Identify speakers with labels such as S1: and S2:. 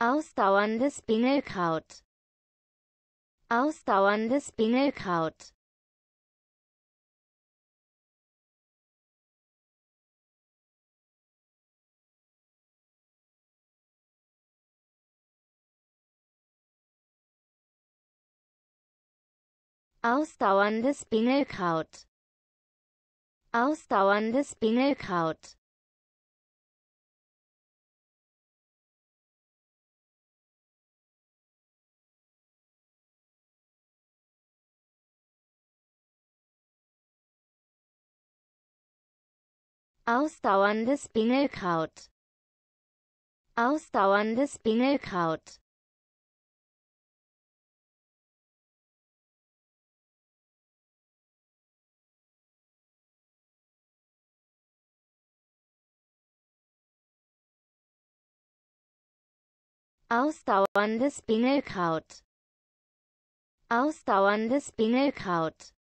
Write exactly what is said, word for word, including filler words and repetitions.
S1: Ausdauerndes Bingelkraut. Ausdauerndes Bingelkraut. Ausdauerndes Bingelkraut. Ausdauerndes Bingelkraut. Ausdauerndes Bingelkraut. Ausdauerndes Bingelkraut. Ausdauerndes Bingelkraut. Ausdauerndes Bingelkraut.